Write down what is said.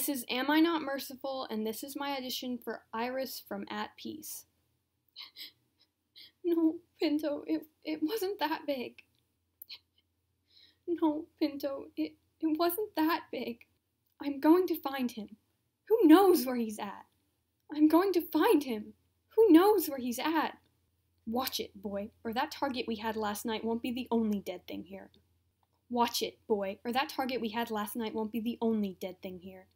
This is Am I Not Merciful, and this is my audition for Iris from At Peace. No, Pinto, it wasn't that big. No, Pinto, it wasn't that big. I'm going to find him. Who knows where he's at? I'm going to find him. Who knows where he's at? Watch it, boy, or that target we had last night won't be the only dead thing here. Watch it, boy, or that target we had last night won't be the only dead thing here.